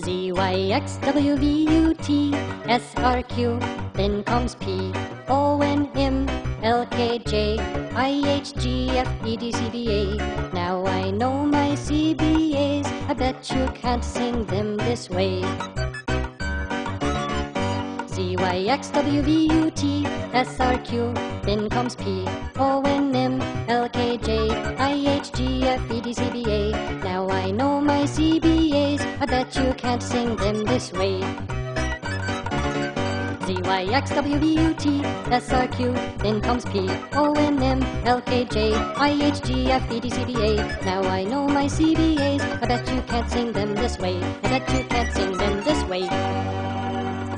Z, Y, X, W, V, U, T, S, R, Q, then comes P, O, N, M, L, K, J, I, H, G, F, E, D, C, B, A. Now I know my CBAs, I bet you can't sing them this way. Z, Y, X, W, V, U, T, S, R, Q, then comes P, O, N, M, L, K, J, I, H, G, F, E, D, C, B, A. Now I know my CBAs, I bet you can't sing them this way. Z, Y, X, W, V, U, T, S, R, Q, then comes P, O, N, M, L, K, J, I, H, G, F, E, D, C, B, A. Now I know my CBAs, I bet you can't sing them this way. I bet you can't sing them this way.